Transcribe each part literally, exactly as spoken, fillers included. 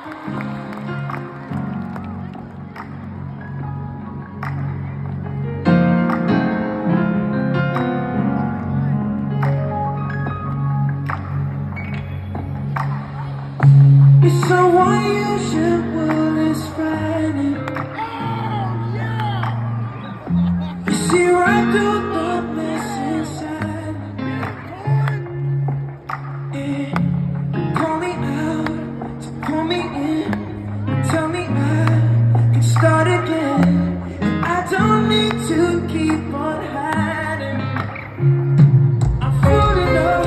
It's so unusual, it's frightening. You see right through the mess inside. Yeah. Call me out, so pull me in, tell me I can start again. I don't need to keep on hiding. I'm full of love.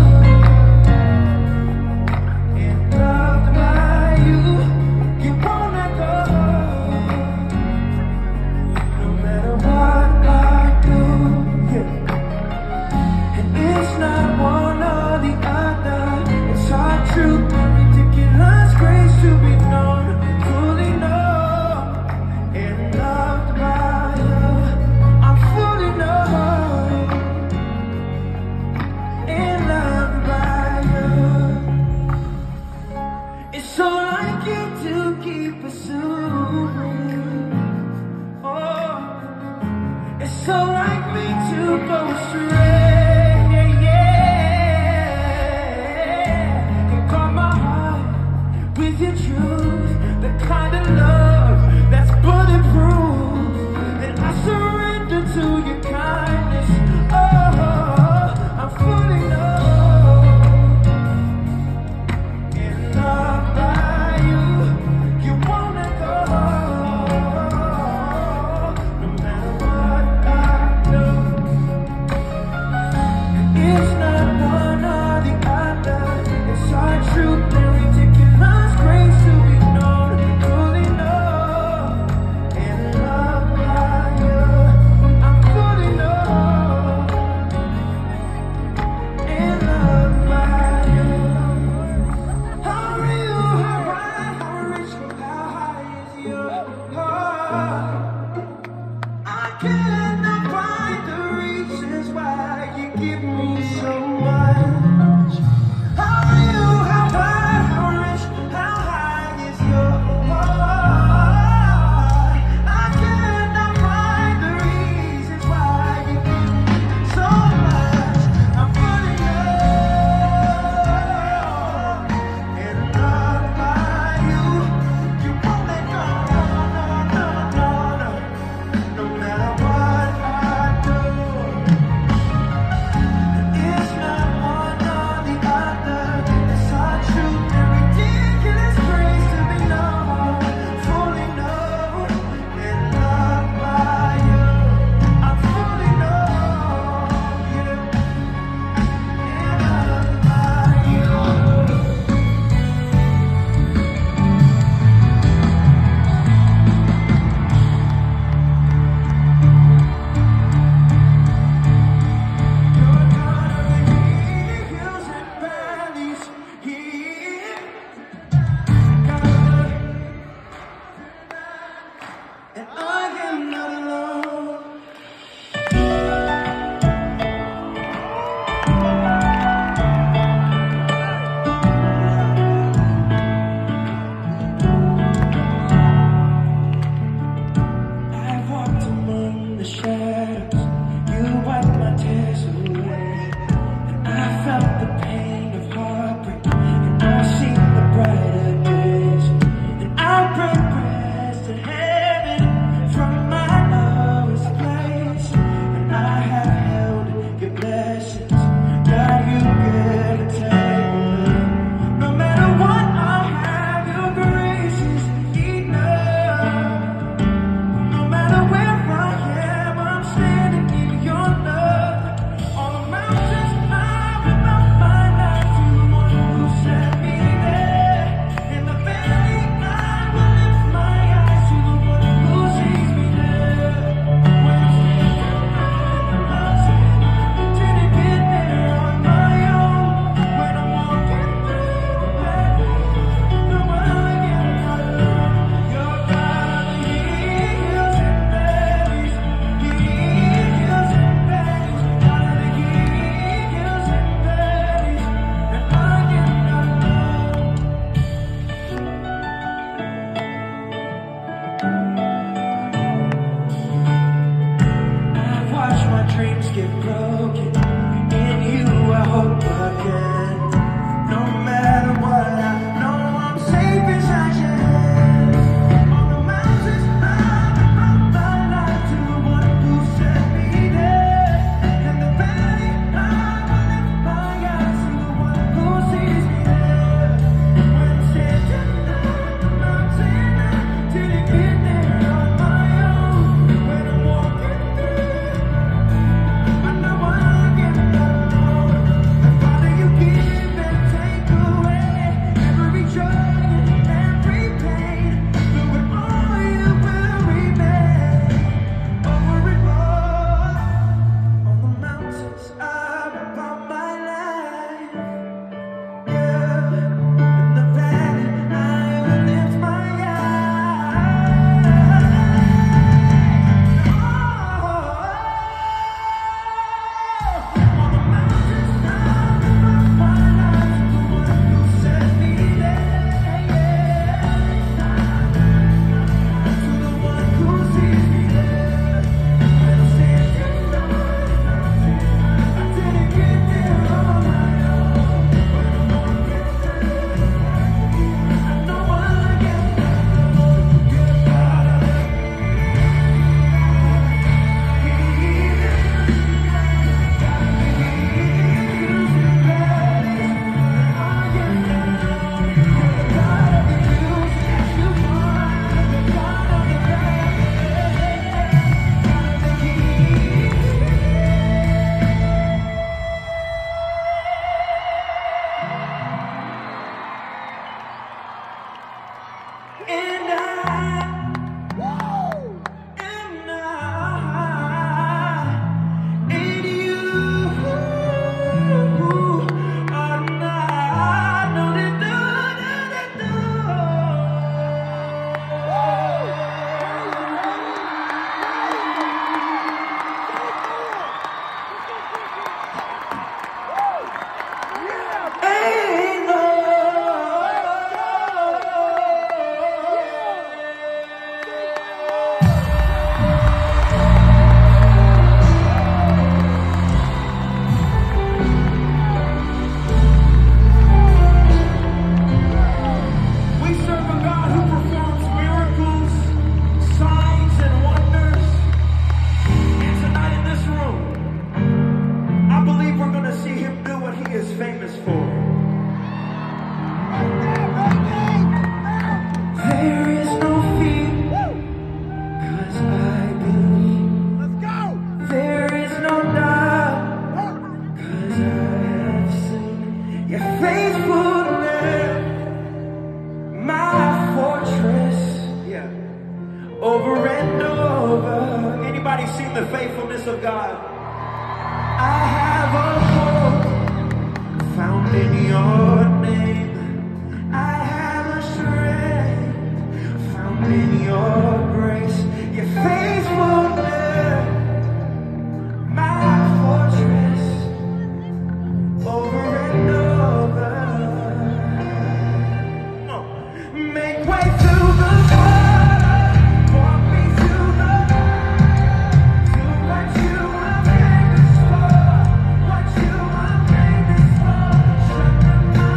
It's so like you to keep pursuing. Oh, it's so like me to go astray. Yeah, and guard my heart with your truth, the kind of love that's bulletproof. And I surrender to your kindness. Oh, I'm fully loved. It's not one or the other. It's our truth and ridiculous grace to be And I, and I, and you are not. No, they do, no, ain't no. We serve a God who performs miracles, signs, and wonders. And tonight in this room, I believe we're going to see him do what he is famous for. There is no fear, cause I believe. Let's go. There is no doubt, cause I have seen your faithfulness, my fortress. Yeah. Over and over. Anybody seen the faithfulness of God? I have a hope found in your name. I have a strength found in your grace. Your faithfulness, my fortress, over and over. No. Make way through the water, walk me through the to what you are famous for, what you are famous for. Shut the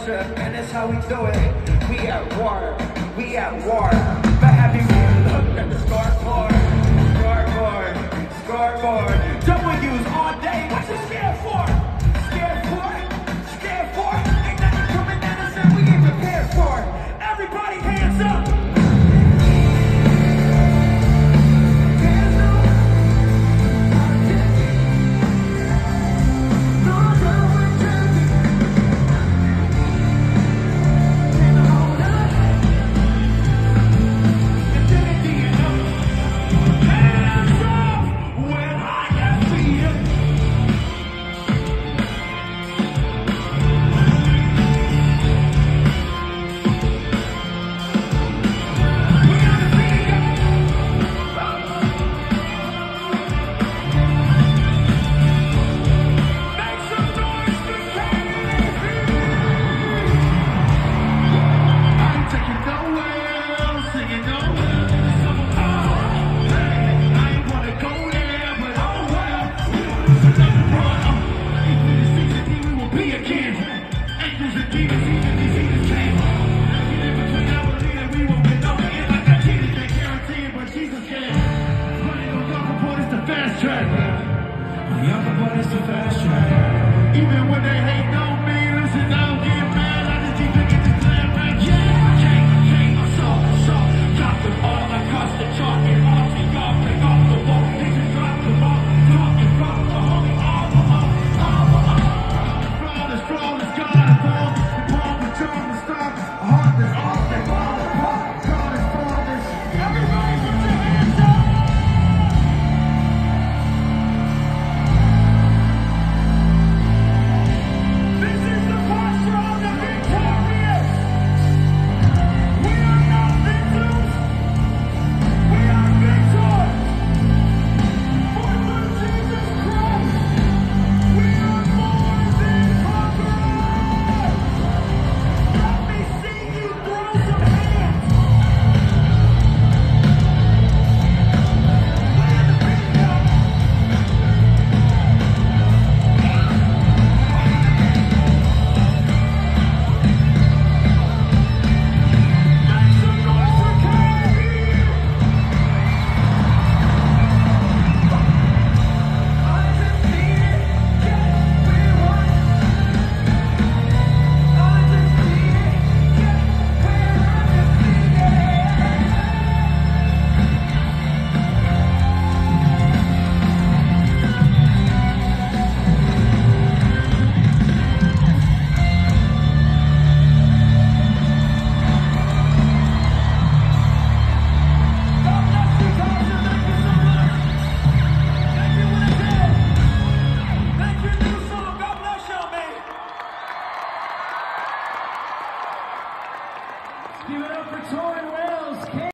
strip, and that's how we do it. We at war, we at war. But have you looked at the scoreboard? Scoreboard, scoreboard. W's all day, what you scared for? Scared for? Scared for? Ain't nothing coming down the sun we ain't prepared for. Everybody hands up. Even when they hate on me, listen, I don't get mad. I just keep thinking this plan back. Yeah, king, king, I saw, saw. Drop them all across the chalk and off and y'all break off the wall. They just drop them all, drop and drop the homie, all the all, all the all. Flawless, flawless, God is born. Born with John the star. A heart that's off, they fall apart. God is flawless. Everybody put your hands up. Give it up for Torrin.